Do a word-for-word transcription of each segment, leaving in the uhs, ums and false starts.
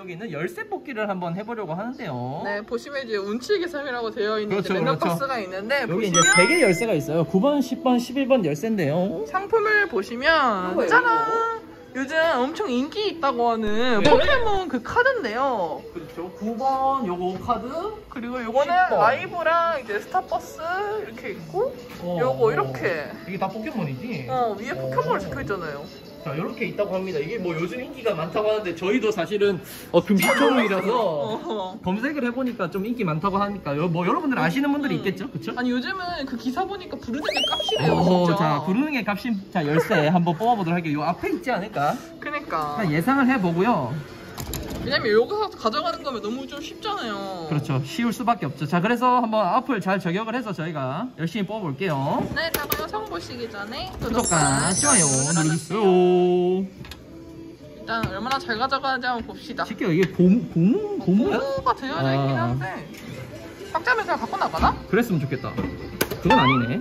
여기 있는 열쇠 뽑기를 한번 해보려고 하는데요. 네, 보시면 이제 운치 계산이라고 되어 있는 그렇죠, 랜덤 그렇죠. 박스가 있는데 여기 보시면 이제 세 개 열쇠가 있어요. 구 번, 십 번, 십일 번 열쇠인데요. 상품을 보시면 뭐예요, 짜란! 요즘 엄청 인기 있다고 하는 네. 포켓몬 그 카드인데요. 그렇죠. 구 번 요거 카드. 그리고 요거는 십 번. 라이브랑 이제 스타버스 이렇게 있고 어, 요거 어. 이렇게 이게 다 포켓몬이지? 어 위에 포켓몬 어. 적혀 있잖아요. 자, 이렇게 있다고 합니다. 이게 뭐 요즘 인기가 많다고 하는데 저희도 사실은 어, 금시초문이라서 어. 검색을 해보니까 좀 인기 많다고 하니까 여, 뭐 여러분들 아시는 분들이 음. 있겠죠? 그쵸? 아니 요즘은 그 기사 보니까 부르는 게 값이래요. 어, 진짜. 자, 부르는 게 값인 자 열쇠 한번 뽑아보도록 할게요. 요 앞에 있지 않을까? 그러니까 일단 예상을 해보고요. 왜냐면 여기서 가져가는 거면 너무 좀 쉽잖아요. 그렇죠. 쉬울 수밖에 없죠. 자, 그래서 한번 앞을 잘 저격을 해서 저희가 열심히 뽑아볼게요. 네, 다가 영상 보시기 전에 구독과 좋아요 누르세요. 일단 얼마나 잘 가져가는지 한번 봅시다. 실게요. 이게 고무, 고무, 고무야? 고무가 되어져 있긴 아. 한데 박자면 그냥 갖고 나가나? 그랬으면 좋겠다. 그건 아니네.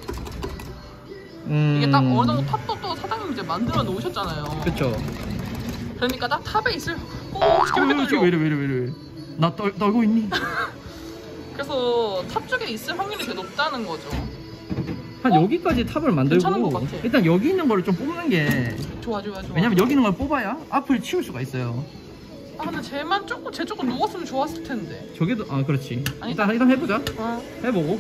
음... 이게 딱 어느 정도 탑도 또 사장님 이제 만들어 놓으셨잖아요. 그쵸. 그러니까 딱 탑에 있을 꼭 어, 지켜보게 왜 떨려. 이래, 왜 이래, 왜 이래. 나 떨, 떨고 있니? 그래서 탑 쪽에 있을 확률이 되게 높다는 거죠. 한 어? 여기까지 탑을 괜찮은 것 만들고 같아. 일단 여기 있는 거를 좀 뽑는 게 좋아 좋아 좋아. 왜냐면 여기 있는 걸 뽑아야 앞을 치울 수가 있어요. 아 근데 쟤만 조금 쟤 조금 녹았으면 좋았을 텐데. 저게도 아 그렇지. 아니, 일단 일단 해보자. 어. 해보고.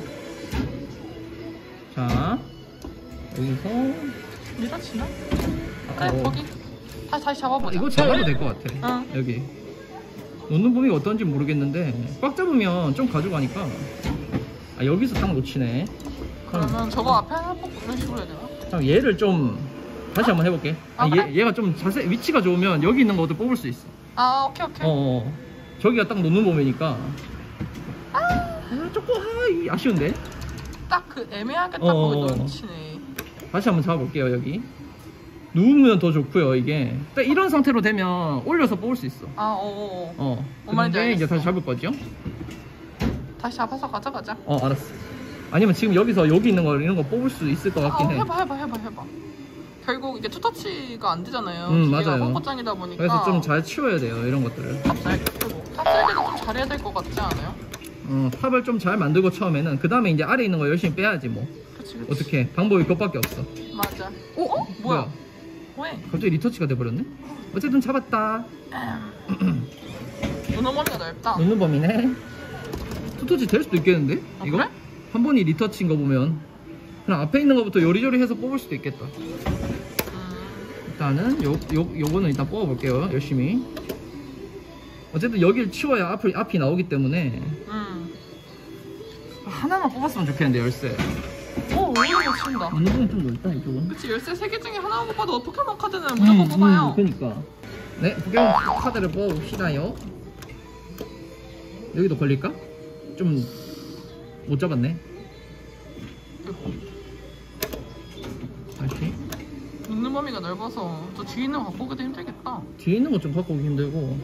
자 여기서 밀어치나? 아, 그래 어. 거기 다시 다시 잡아보자. 이거 잡아도 될 것 같아. 응. 여기 놓는 범위가 어떤지 모르겠는데 꽉 잡으면 좀 가져가니까. 아 여기서 딱 놓치네. 그러면 저거 앞에 하나 뽑고 이런 식으로 해야 되나? 그럼 얘를 좀 다시 한번 해볼게. 아, 아니, 그래? 얘, 얘가 좀 자세 위치가 좋으면 여기 있는 것도 뽑을 수 있어. 아 오케이 오케이. 어, 어. 저기가 딱 놓는 범위니까. 아, 아 조금 아, 이 아쉬운데. 딱 그 애매하게 딱 어, 거기 어, 어. 넘치네. 다시 한번 잡아볼게요 여기. 누우면 더 좋고요 이게. 딱 이런 상태로 되면 올려서 뽑을 수 있어. 아 어어. 어. 뭔 말인지 근데 이제 알겠어. 다시 잡을 거죠? 다시 잡아서 가져가자. 어 알았어. 아니면 지금 여기서 여기 있는 거 이런 거 뽑을 수 있을 것 아, 같긴 해. 해봐 해봐 해봐 해봐. 결국 이게 투터치가 안 되잖아요. 음, 기계가 맞아요. 펑커짱이다 보니까. 그래서 좀 잘 치워야 돼요 이런 것들을. 탑살 탑살기도 좀 잘해야 될 것 같지 않아요? 어, 탑을 좀 잘 만들고 처음에는 그 다음에 이제 아래 있는 거 열심히 빼야지 뭐. 그치 그치. 어떻게 방법이 그것밖에 없어. 맞아. 어? 어? 뭐야? 왜? 갑자기 리터치가 돼버렸네. 어쨌든 잡았다. 눈어 머리가 넓다. 놓는 범위네. 투터치 될 수도 있겠는데? 아, 이거? 그래? 한 번이 리터치인 거 보면 그냥 앞에 있는 거부터 요리조리 해서 뽑을 수도 있겠다. 음, 일단은 요, 요, 요거는 일단 뽑아볼게요 열심히. 어쨌든 여기를 치워야 앞이, 앞이 나오기 때문에 음. 하나만 뽑았으면 좋겠는데 열쇠. 오 오히려 못 친다. 어느 부분 좀 넓다 이쪽은. 그치 열쇠 세 개 중에 하나만 뽑아도 포켓몬 카드는 무조건 뽑아요. 그니까. 네 포켓몬 카드를 뽑아봅시다요. 여기도 걸릴까? 좀 못 잡았네. 다시 눈는 범위가 넓어서 저 뒤에 있는 거 갖고 오기도 힘들겠다. 뒤에 있는 거 좀 갖고 오기 힘들고.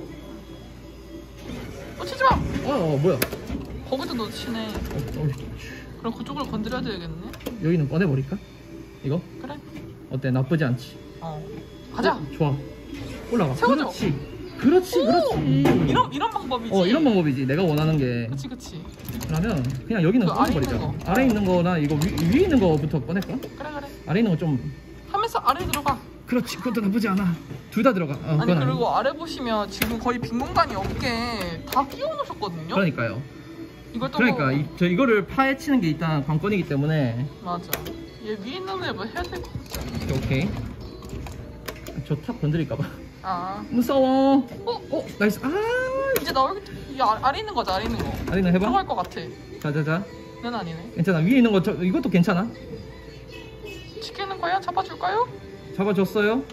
어 치지 마. 어, 어 뭐야? 거기도 너 치네. 어, 어, 그럼 그쪽을 건드려야 되겠네. 여기는 꺼내버릴까? 이거? 그래. 어때? 나쁘지 않지? 어. 가자. 어, 좋아. 올라가. 세워줘. 그렇지. 그렇지, 그렇지. 이런 이런 방법이지. 어, 이런 방법이지. 내가 원하는 게. 그치 그치. 그러면 그냥 여기는 그 아래 꺼내버리자. 있는 거. 아래 있는 거나 이거 위, 위에 있는 거부터 꺼낼까? 그래 그래. 아래 있는 거 좀. 하면서 아래 들어가. 그렇지. 그것도 나쁘지 않아. 둘 다 들어가. 어, 아니 그건 그리고 아래 보시면 지금 거의 빈 공간이 없게 다 끼워 놓으셨거든요. 그러니까요. 이걸 또 그러니까 뭐... 이, 저 이거를 파헤치는 게 일단 관건이기 때문에. 맞아. 얘 위에 있는 애 뭐 해야 될 것 같아. 오케이. 저 탑 건드릴까봐. 아 무서워. 어? 어, 나이스. 아, 이제 나올 이 아, 아래 있는 거지 아래 있는 거. 아리나 해봐. 들어갈 것 같아. 자자자. 는 아니네. 괜찮아. 위에 있는 거 저, 이것도 괜찮아. 지키는 거야? 잡아줄까요? 잡아줬어요.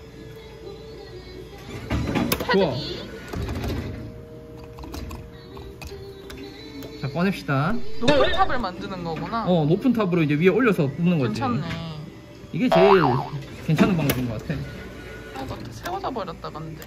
좋아. 헤드기. 자, 꺼냅시다. 높은 탑을 만드는 거구나. 어, 높은 탑으로 이제 위에 올려서 뽑는 거지. 괜찮네. 이게 제일 괜찮은 방법인 것 같아. 아, 나 세워져 버렸다 근데.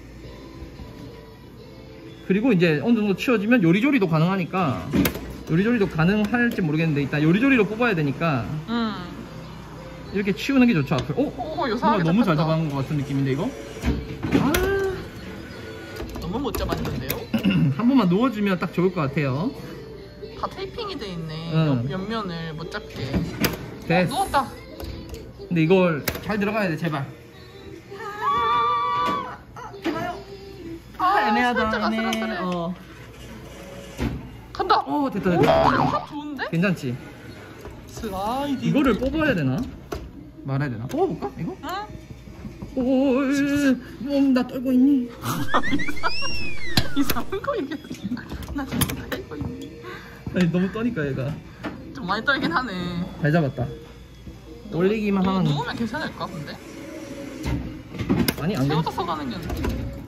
그리고 이제 어느 정도 치워지면 요리조리도 가능하니까 요리조리도 가능할지 모르겠는데 일단 요리조리로 뽑아야 되니까 음. 이렇게 치우는 게 좋죠. 앞을. 어? 오, 뭔가 요상하게 너무 잘 잡혔다. 잡아간 것 같은 느낌인데 이거? 아, 너무 못 못 잡았는데요? 한 번만 누워주면 딱 좋을 것 같아요. 다 테이핑이 돼 있네. 응. 옆, 옆면을 못 잡게. 됐어. 누웠다. 근데 이걸 잘 들어가야 돼, 제발. 아, 애매하다. 살짝 애매해. 아슬아슬해. 어. 간다. 어, 됐다, 오, 됐다. 탑 좋은데? 괜찮지? 슬라이딩. 이거를 뽑아야 되나? 말아야 되나? 뽑아볼까? 이거? 응? 오, 몸 나 떨고 있니? 이상한 거 얘기해. 나 지금 떨고 있니? 아니, 너무 떠니까 얘가. 좀 많이 떨긴 하네. 잘 잡았다. 올리기만 누- 하면. 누우면 괜찮을까 근데? 아니, 안 돼. 세워져서 가는 게 낫지.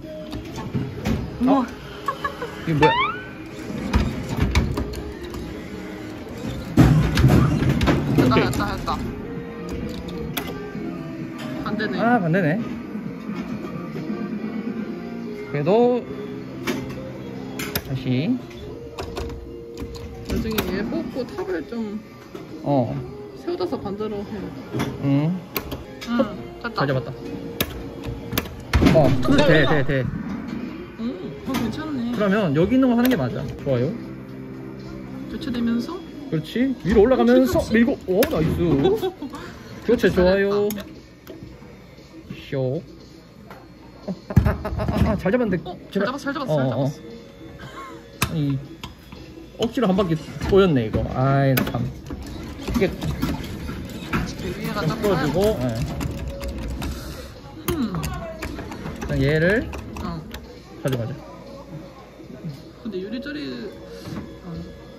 어? 이게 뭐야? 됐다 오케이. 됐다 됐다. 안 되네. 아, 반대네. 그래도 다시. 나중에 얘 뽑고 탑을 좀 어. 세워져서 반대로 해. 응. 응, 됐다. 잘 잡았다. 어, 돼, 돼, 돼. 응, 어, 괜찮네. 그러면 여기 있는 거 하는 게 맞아. 좋아요. 교체되면서 그렇지. 위로 올라가면서 그렇지. 밀고. 오, 나이스. 교체 좋아요. 쇼. 어, 아, 아, 아, 아, 아, 잘 잡았는데. 어, 잘 제발. 잡았어, 잘 잡았어, 어, 잘 어. 잡았어. 아니, 억지로 한 바퀴 꼬였네, 이거. 아이, 참. 이게 위에가 딱 풀어주고, 예. 음, 일단 얘를 어. 가져가자. 근데 요리조리 어.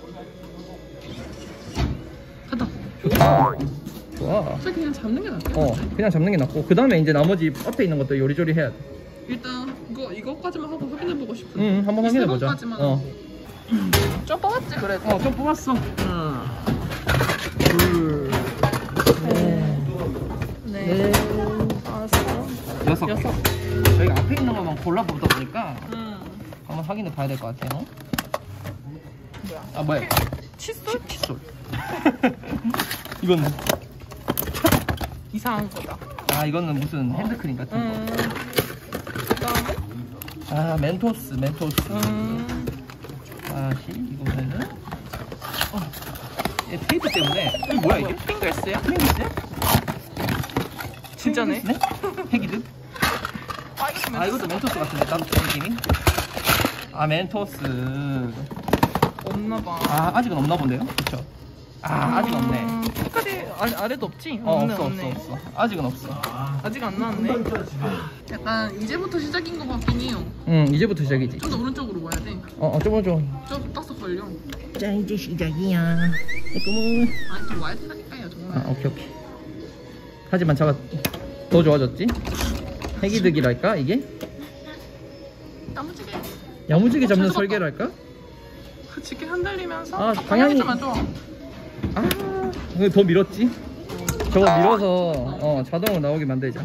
됐다. 좋아. 저 그냥 잡는 게 낫겠다. 어, 그냥 잡는 게 낫고. 그 다음에 이제 나머지 앞에 있는 것도 요리조리 해야 돼. 일단 이거 이거까지만 하고 확인해보고 싶은데. 응, 한번 이 확인해보자. 세 번까지만 어. 좀 뽑았지 그래도. 어, 좀 뽑았어. 하나, 둘, 셋, 네. 넷, 알았어. 여섯. 여섯. 저희가 앞에 있는 것만 골라보다 보니까 음. 한번 확인해 봐야 될 것 같아요. 뭐야? 아, 뭐야? 칫솔? 칫솔. 이건, 이상한 거다. 아, 이거는 무슨 핸드크림 같은 거. 음. 그다음에 아, 멘토스, 멘토스. 음. 다시, 이거는. 어, 얘 테이프 때문에. 이게 뭐야, 이게? 핑글스야? 핑크스네? 진짜네. 핵이듯? 아 이것도 아, 이것도 멘토스 같은데, 나도 그 느낌이. 아, 멘토스. 없나봐. 아, 아직은 없나 본데요? 그쵸? 아, 아직 없네. 음, 색깔이 아래, 아래도 없지? 어, 없네, 없어, 없네. 없어, 없어. 아직은 없어. 아직 안 나왔네. 약간 이제부터 시작인 것 같긴 해요. 응, 이제부터 시작이지. 좀 더 오른쪽으로 와야 돼. 어, 어, 좀, 좀. 좀 딱서 걸려. 자, 이제 시작이야. 이거는. 아니 좀 와야 되니까요 정말. 아, 오케이, 오케이. 하지만 차가 더 좋아졌지? 핵이득이랄까, 이게? 야무지게 야무지게 어, 잡는 잘 잡았다. 설계랄까? 지게 흔들리면서 아, 방향이 방향이- 좀 안 좋아. 아, 이거 더 밀었지? 저거 밀어서 어, 자동으로 나오게 만들자.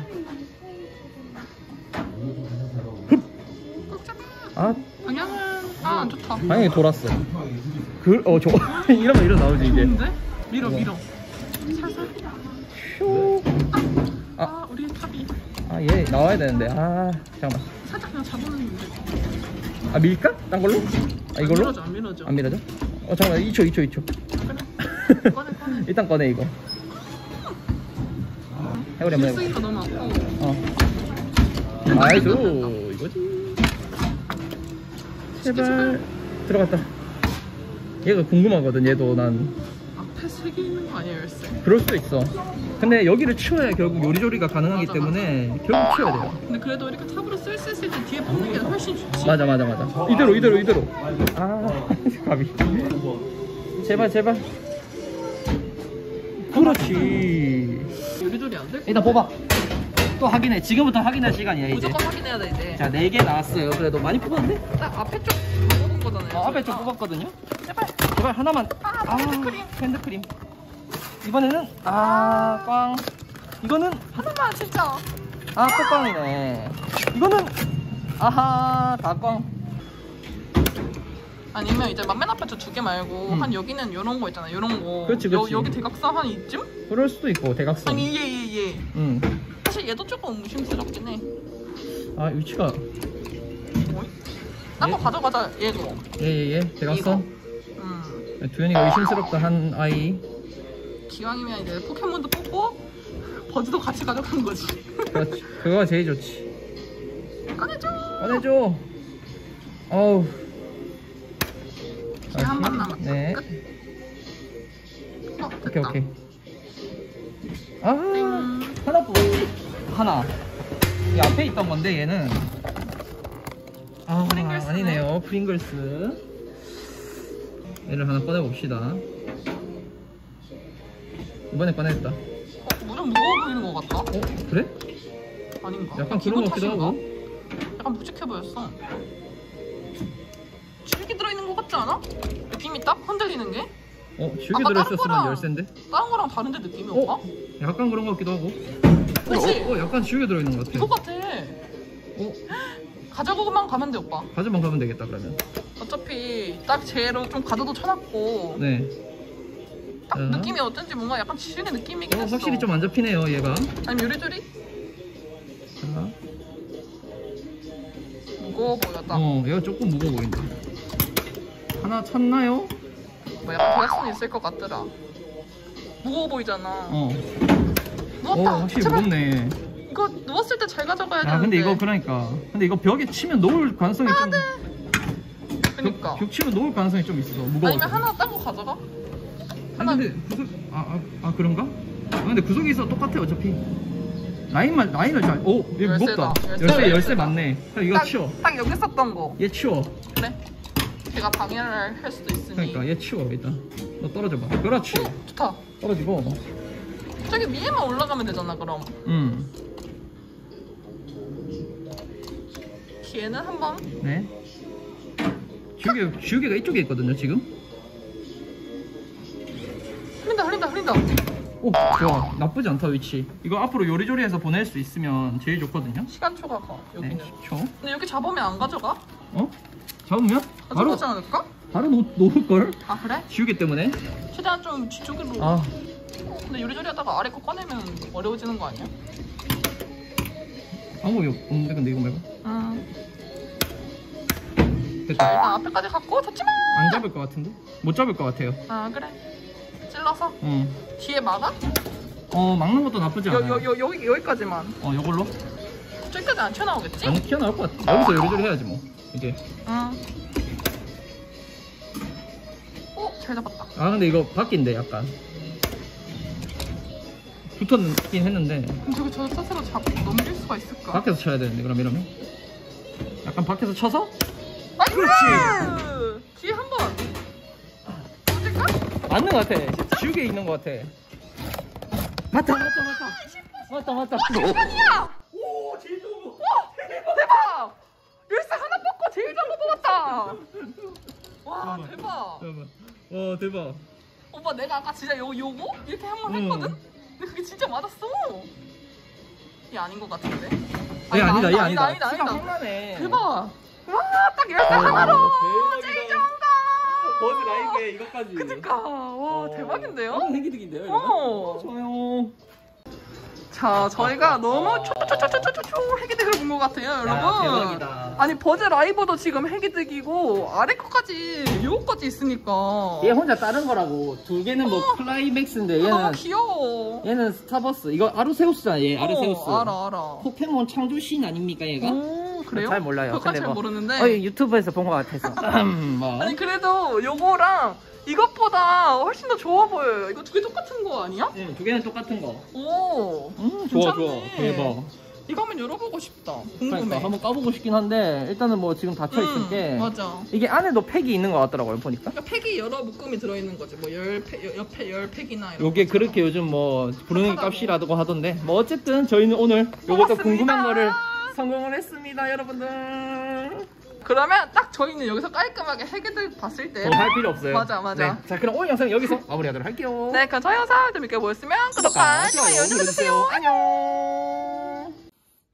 흡! 꼭 잡아. 아, 방향은 아 안 좋다. 방향이 돌았어. 그, 어, 저거 이러면 이러 나오지 이제. 좋은데? 밀어 우와. 밀어. 살살. 슈. 아, 아. 우리 탑이 아, 얘 나와야 되는데. 아, 잠깐만. 살짝 그냥 잡으면 돼. 아, 밀까? 딴 걸로? 아, 안 이걸로? 밀어줘 안 밀어줘. 안 밀어져? 어, 잠깐만. 이 초, 이 초, 이 초. 그래. 꺼내 꺼내. 일단 꺼내 이거. 해보려 한번 해보. 쓰기가 너무 아파. 어. 나이스. 이거지. 제발 들어갔다. 얘가 궁금하거든. 얘도 난 앞에 세 개 있는 거 아니야 열쇠? 그럴 수도 있어. 근데 여기를 치워야 결국 요리조리가 가능하기 맞아, 때문에 결국 치워야 돼요. 근데 그래도 이렇게 탑으로 쓸 수 있을 때 뒤에 뽑는 게 훨씬 좋지. 맞아, 맞아, 맞아. 이대로, 이대로, 이대로. 아, 가비. 제발, 제발. 그렇지. 요리조리 안 될? 일단 뽑아. 또 확인해. 지금부터 확인할 시간이야 이제. 무조건 확인해야 돼 이제. 자, 네 개 나왔어요. 그래도 많이 뽑았는데? 딱 앞에 쪽 뽑은 거잖아요. 어, 앞에 좀 뽑았거든요. 제발. 제발 하나만. 아, 핸드크림. 핸드크림. 이번에는 아, 꽝. 이거는 하나만 진짜. 아, 또 꽝이네. 이거는 아하, 다 꽝. 아니면 이제 맨 앞에 저 두 개 말고 음. 한 여기는 요런 거 있잖아. 요런 거. 그렇지, 그렇지. 여, 여기 대각선 한 이쯤? 그럴 수도 있고 대각선. 아니 얘 얘 얘. 응. 사실 얘도 조금 의심스럽긴 해. 아, 위치가 어이? 딴 거 예? 가져가자 얘도. 예예예. 제가 이거. 써. 음. 두현이가 의심스럽다 한 아이. 기왕이면 이제 포켓몬도 뽑고 버즈도 같이 가져가는 거지. 그렇지. 그거가 제일 좋지. 꺼내줘. 꺼내줘. 어우. 기 한 번 남았다. 네. 끝. 어, 오케이 됐다. 오케이. 아 땡. 하나 또 하나. 이 앞에 있던 건데 얘는. 아 프링글스네. 아니네요. 프링글스. 얘를 하나 꺼내 봅시다. 이번에 꺼냈다. 어 어, 무좀 무거워 보이는 것 같다. 그래? 아닌가? 약간 기분 그런 것 같기도 탓인가? 하고. 약간 묵직해 보였어. 줄기 들어있는 것 같지 않아? 느낌이 딱 흔들리는 게? 어 줄기 아까 다른 들어있었으면 거랑 열쇠인데. 다른 거랑 다른데 느낌이 어? 오빠? 약간 그런 것 같기도 하고. 그치? 어, 어 약간 줄기 들어있는 것 같아. 이거 같아. 어 가져고만 가면 돼 오빠. 가져만 가면 되겠다 그러면. 어차피 딱 쟤로 좀 가져도 쳐놨고 네. 딱 자. 느낌이 어쩐지 뭔가 약간 지중의 느낌이긴 어, 했어. 확실히 좀 안 잡히네요 얘가. 아니면 요리조리? 자. 무거워 보였다. 어 얘가 조금 무거워 보인다. 하나 찾나요? 뭐 약간 대각선이 있을 것 같더라. 무거워 보이잖아. 어. 오 누웠다. 확실히 제발. 무겁네. 이거 누웠을 때 잘 가져가야 되는데. 아 근데 이거 그러니까 근데 이거 벽에 치면 놓을 가능성이 좀 그니까. 벽, 벽 치면 놓을 가능성이 좀 있어 무거워. 아니면 하나 딴 거 가져가? 하나 근데 구석 아, 아, 아 그런가? 아 근데 구석이 있어 똑같아 어차피. 라인만 라인을 잘. 오 얘 열쇠다. 무겁다. 열쇠, 열쇠 열쇠 열쇠다. 맞네. 그럼 이거 딱, 치워. 딱 여기 썼던 거. 얘 치워. 그래. 제가 방해를 할 수도 있으니. 그러니까 얘 치워 일단. 너 떨어져 봐. 그렇지. 어, 좋다. 떨어지고. 저기 위에만 올라가면 되잖아 그럼. 음. 뒤에는 한번. 네. 지우개 지우개가 이쪽에 있거든요 지금. 흘린다 흘린다 흘린다. 오 좋아. 나쁘지 않다 위치. 이거 앞으로 요리조리해서 보낼 수 있으면 제일 좋거든요. 시간 초과가 여기는. 네 십 초. 근데 여기 잡으면 안 가져가? 어? 잡으면 바로 가져가지 않을까? 바로 놓, 놓을 걸. 아 그래? 지우개 때문에. 최대한 좀 뒤쪽으로. 아 근데 요리조리 하다가 아래 거 꺼내면 어려워지는 거 아니야? 방법이 없는데 근데 이거 말고. 음. 됐다. 일단 앞에까지 갖고 닫지마. 안 잡을 것 같은데? 못 잡을 것 같아요. 아 그래. 찔러서 응. 뒤에 막아? 어 막는 것도 나쁘지 여, 않아요. 여, 여, 여기 여기까지만. 어 요걸로? 저기까지 안 튀어나오겠지? 안 튀어나올 것 같아. 여기서 요리조리 해야지 뭐. 이게. 응. 오, 잘 잡았다. 아 근데 이거 바뀐데 약간. 붙었긴 했는데 그럼 저기 저 스스로 잡고 넘길 수가 있을까? 밖에서 쳐야 되는데 그럼 이러면. 약간 밖에서 쳐서? 나이스! 그렇지! 뒤에 한 번. 어딜까? 맞는 것 같아. 지우개 있는 것 같아. 맞다 맞다 맞다. 맞다 맞다. 아니야! 오 제일 좋은 거. 와! 대박! 열쇠 하나 뽑고 제일 좋은 거 뽑았다! 와, 대박! 잠깐만. 와 대박. 오빠 내가 아까 진짜 요, 요거? 이렇게 한 번 응. 했거든? 근데 그게 진짜 맞았어! 얘 아닌 것 같은데? 얘 아니다 얘 아니다. 아니다, 아니다, 아니다. 황나네. 대박! 와, 딱 열쇠 하나로! 제일 좋은 거! 버즈 라이브에 이것까지. 그니까, 와, 대박인데요? 완전 행기득인데요 이거? 어. 좋아요. 자, 저희가 너무 초초초초초초 핵이득을 본 것 같아요, 여러분. 대박이다. 아니, 버즈 라이버도 지금 핵이득이고 아래 거까지 요거까지 있으니까. 얘 혼자 다른 거라고. 두 개는 뭐 클라이맥스인데 얘는 너무 귀여워. 얘는 스타버스. 이거 아르세우스잖아 얘. 아르세우스. 어, 알아, 알아. 포켓몬 창조신 아닙니까 얘가? 오, 그래요? 잘 몰라요. 그것까지 근데 잘 뭐- 모르는데. 어, 유튜브에서 본 것 같아서. 뭐. 아니, 그래도 요거랑 이것보다 훨씬 더 좋아 보여요. 이거 두 개 똑같은 거 아니야? 응, 두 개는 똑같은 거. 오. 음, 괜찮네. 대박. 이거 한번 열어보고 싶다. 궁금해. 그러니까 한번 까보고 싶긴 한데 일단은 뭐 지금 닫혀 있을 게 음, 맞아. 이게 안에도 팩이 있는 것 같더라고요 보니까. 그러니까 팩이 여러 묶음이 들어있는 거지. 뭐 열 팩, 여- 옆에 열 팩이나 이런. 요게 것처럼. 그렇게 요즘 뭐 부르는 값이라고 하던데 뭐 어쨌든 저희는 오늘 요것도 고맙습니다. 궁금한 거를 성공을 했습니다 여러분들. 그러면 딱 저희는 여기서 깔끔하게 핵이들 봤을 때. 더 할 필요 없어요. 맞아, 맞아. 네. 자 그럼 오늘 영상 여기서 마무리하도록 할게요. 네, 그럼 저희 영상 재밌게 보였으면 구독과 좋아요 눌러주세요. 안녕.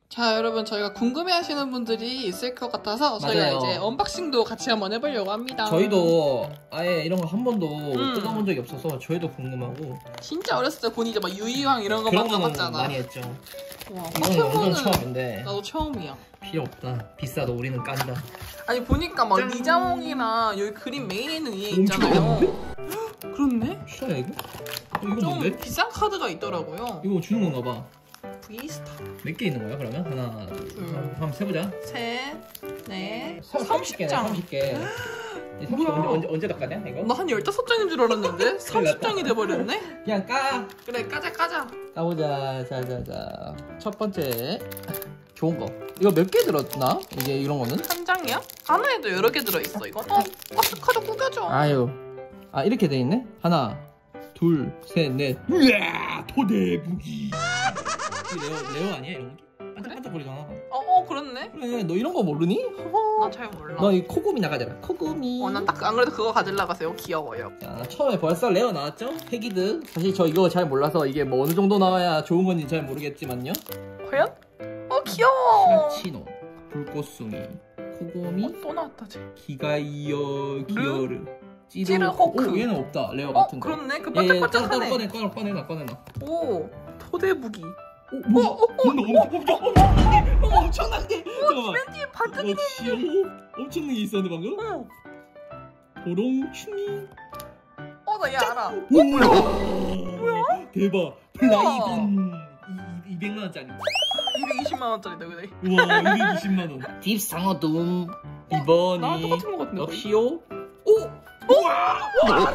자, 여러분 저희가 궁금해하시는 분들이 있을 것 같아서 저희가 맞아요. 이제 언박싱도 같이 한번 해보려고 합니다. 저희도 아예 이런 거 한 번도 음. 뜯어본 적이 없어서 저희도 궁금하고 진짜 어렸을 때 본이 이제 막 유이왕 이런 거 그런 거는 만져봤잖아. 많이 했죠. 와, 이건 완전 포켓몬은 처음인데 나도 처음이야. 필요 없다. 비싸도 우리는 깐다. 아니 보니까 막 짠. 리자몽이나 여기 그림 메인에 있는 얘 엄청 있잖아요. 많은데? 그렇네? 싫어요 이거? 어, 이거 좀 뭔데? 비싼 카드가 있더라고요. 이거 주는 건가 봐. V스타. 몇 개 있는 거야 그러면? 하나, 둘, 둘. 한번 세보자. 셋, 넷, 삼십 개네, 장. 삼십 개. 삼십 뭐야? 언제 언제 언제 닦아냐 이거? 나 한 열다섯 장인 줄 알았는데 삼십 장이 돼버렸네? 그냥 까. 그래 까자 까자. 까보자. 자자자. 첫 번째 좋은 거. 이거 몇 개 들었나? 이게 이런 거는? 한 장이야? 하나에도 여러 개 들어있어 이거. 어? 박스 카드 구겨줘. 아유. 아 이렇게 돼 있네. 하나, 둘, 셋, 넷. 우와 토대 무기. 레오 레오 아니야 이런 게? 반짝반짝거리잖아. 어, 어 그렇네. 그래 너 이런 거 모르니? 나 잘 몰라. 너 이 코구미 나가잖아. 코구미. 어, 난 딱 안 그래도 그거 가지려고 했어요. 귀여워요. 자, 처음에 벌써 레어 나왔죠? 패기드. 사실 저 이거 잘 몰라서 이게 뭐 어느 정도 나와야 좋은 건지 잘 모르겠지만요. 과연? 어 귀여워. 시가치노, 불꽃숭이, 코고미, 어, 또 나왔다 쟤. 기가이어, 기어르, 찌르호크. 오, 얘는 없다. 레어 어 같은 거. 그렇네. 그 얘, 얘, 반짝반짝하네. 꺼내, 꺼내, 꺼내놔, 꺼내놔. 오 토대무기. 오, 뭐야? 뭔데? 엄청, 엄청, 엄청, 엄청난 게. 잠깐만. 맨 뒤에 반짝이네. 오, 엄청난 게 있었는데 방금? 어. 도롱충이. 어 나 얘 알아. 오, 뭐야? 뭐야? 대박. 플라이건 이백만 원짜리. 이백이십만 원짜리다 그래. 우와, 이백이십만 원. 딥상어둠. 나랑 이번이 똑같은 거 같은데. 없이요. 오. 우와.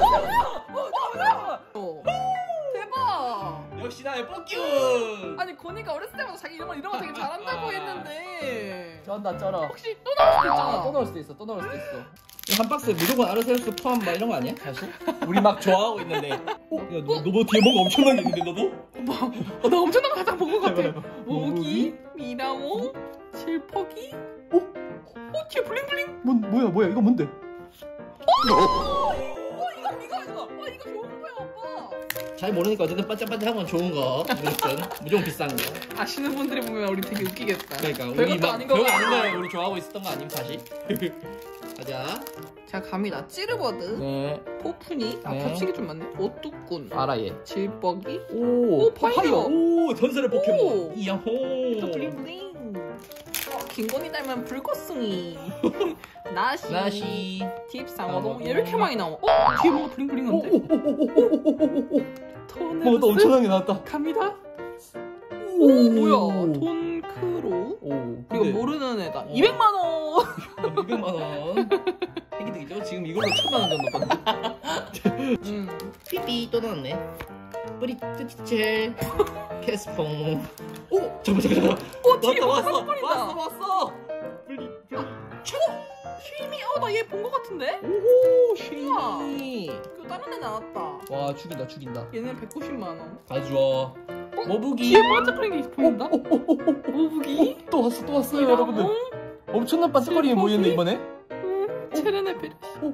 어. 대박. 역시 나의 뽑기운. 아니 고니가 어렸을 때마다 자기 이런 거 이런 거 되게 잘한다고 했는데 쩐다 쩔어. 혹시 또 나올 수도 아, 있잖아. 또 넣을 수도 있어. 또 넣을 수도 있어. 한 박스에 무조건 아르세우스 포함 막 이런 거 아니야? 사실? 우리 막 좋아하고 있는데. 어? 야, 너, 너 뭐 뒤에 뭔가 엄청난 게 있는데 너도? 뭐? 어, 나 엄청난 거 가장 본것 같아. 해봐, 해봐. 모기, 미나모, 실퍽이. 어? 어? 뒤에 블링블링. 뭔 뭐야 뭐야 이거 뭔데? 어 이거 이거 이거. 어 이거 좋은 거야 오빠. 잘 모르니까 어쨌든 반짝반짝한 건 좋은 거 무조건 무조건 비싼 거. 아시는 분들이 보면 우리 되게 웃기겠다. 그러니까 우리 별것도 막 아닌 거 별거 아닌 같아. 걸 우리 좋아하고 있었던 거 아님 사실? 가자. 자 갑니다. 찌르버드, 네. 포프니. 아 네. 겹치기 좀 많네. 오뚜꾼, 알아 얘. 질뻑이, 오, 오, 파이어. 오, 전설의 오. 포켓몬. 이야호. 또 블링블링. 어, 김건희 닮은 불꽃숭이. 나시. 나시. 팁상어동. 얘 왜 이렇게 많이 나와? 어? 뒤에 뭔가 블링블링한데? 오오오오오오오오오. 토네스. 뭐나 엄청나게 나왔다. 갑니다. 오, 오 뭐야? 돈크로. 오. 이거 모르는 애다. 이백만 원. 이백만 원. 핵이득이죠? 지금 이걸로 천만 원 정도 받는. 음. 삐삐 또 나왔네. 뿌리 뚜티첼. 캐스퐁. 오 잠깐 잠깐 잠깐. 어 뒤에 왔다 뭔가 왔어 깜빡거린다. 왔어 왔어. 뿌리 뿌리. 쉐이미. 어나 얘 본 것 같은데? 오호 우와. 쉐이. 이거 다른 애 나왔다. 와 죽인다 죽인다. 얘는 백구십만 원. 가져와. 모부기. 뒤에 반짝거리는 게 보인다? 모부기? 또 왔어 또 왔어요 여러분들. 엄청난 반짝거림이 보이는데 이번에. 음, 체르네 베르시. 오.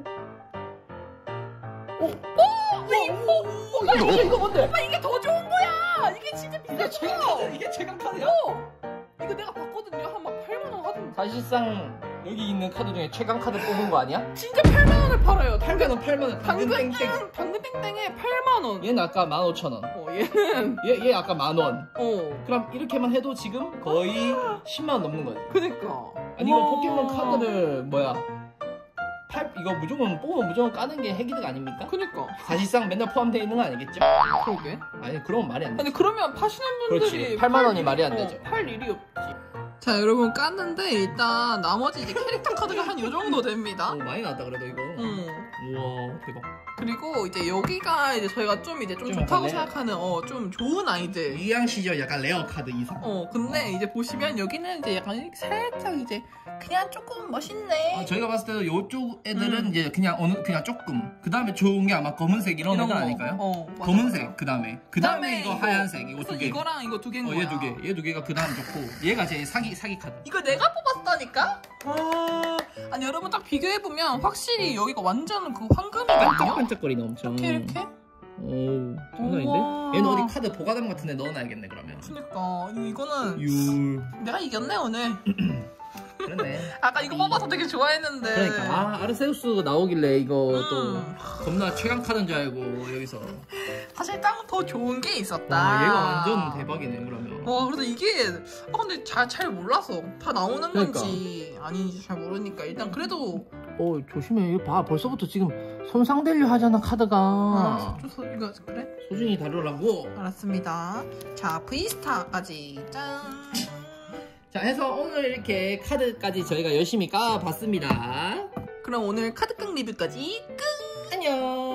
오. 오! 이거 이거 이거 뭔데? 오빠 이게 더 좋은 거야. 이게 진짜 이게 비싸. 최강 카드 이게 최강 카드야? 어. 이거 내가 봤거든요. 한 막 팔만 원 하던데. 사실상 여기 있는 카드 중에 최강 카드 뽑은 거 아니야? 진짜 팔만 원을 팔아요. 팔만 원 팔만 원. 당근 당근 땡땡. 땡 당근 땡땡에 팔만 원. 얘는 아까 만 오천 원. 어 얘는 얘, 얘 아까 만 원. 어 그럼 이렇게만 해도 지금 거의 십만 원 넘는 거지. 그니까. 아니 이거 우와. 포켓몬 카드를 뭐야? 팔 이거 무조건 뽑으면 무조건 까는 게 핵이득 아닙니까? 그니까. 사실상 맨날 포함되어 있는 거 아니겠죠? 그러게. 아니 그러면 말이 안 돼. 아니 그러면 파시는 분들이 그렇지. 팔만 원이 팔 말이 안 일이- 되죠. 어, 팔 일이 없지. 자 여러분 깠는데 일단 나머지 이제 캐릭터 카드가 한 요 정도 됩니다. 오, 많이 나왔다 그래도 이거. 음. 우와 대박. 그리고 이제 여기가 이제 저희가 좀 이제 좀 좀 좋다고 약간 생각하는 어 좀 좋은 아이들. 이양 시절 약간 레어 카드 이상. 어 근데 이제 보시면 여기는 이제 약간 살짝 이제 그냥 조금 멋있네. 어, 저희가 봤을 때도 이쪽 애들은 음. 이제 그냥 어느 그냥 조금. 그 다음에 좋은 게 아마 검은색 이런, 애들 거. 아닐까요? 어 맞아, 검은색 맞아. 그 다음에 그 다음에 이거 이거. 하얀색 이거 그래서 두 개. 이거랑 이거 두 개인 거야. 어얘 두 개, 얘 두 개가 그 다음 좋고 얘가 제일 사기 사기 카드. 이거 내가 뽑았다니까? 아, 아니 여러분 딱 비교해보면 확실히 여기가 완전 그 황금이거든요? 반짝반짝거리네 엄청. 이렇게 이렇게 오, 장난인데? 우와. 얘는 어디 카드 보관함 같은 데 넣어놔야겠네 그러면. 그니까 이거는 유. 내가 이겼네 오늘. 그러네. 아까 이거 뽑아서 되게 좋아했는데. 그러니까 아 아르세우스 나오길래 이거 음. 또 겁나 최강 카드인 줄 알고 여기서. 사실 딱 더 좋은 게 있었다. 와 얘가 완전 대박이네 그러면. 와 그래서 이게 아 근데 잘, 잘 몰라서 다 나오는 그러니까. 건지 아닌지 잘 모르니까 일단 그래도 어 조심해 이거 봐 벌써부터 지금 손상되려 하잖아 카드가. 아, 저, 이거 그래? 소중히 다루라고. 알았습니다. 자 브이스타까지 짠. 자 해서 오늘 이렇게 카드까지 저희가 열심히 까봤습니다. 그럼 오늘 카드깡 리뷰까지 끝. 안녕.